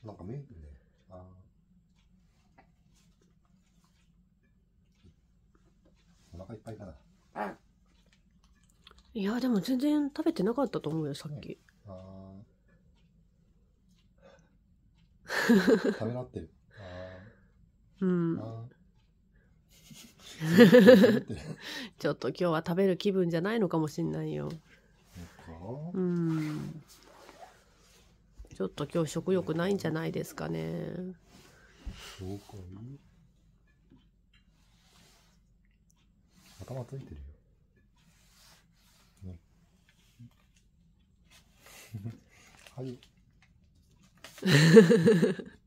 なんか見えるね。あお腹いっぱいかな。 いやでも全然食べてなかったと思うよさっき。 食べなってる。 うん。 あちょっと今日は食べる気分じゃないのかもしんないよ。うん。ちょっと今日食欲ないんじゃないですかね。 そうかい。頭ついてるよ。ね、はい。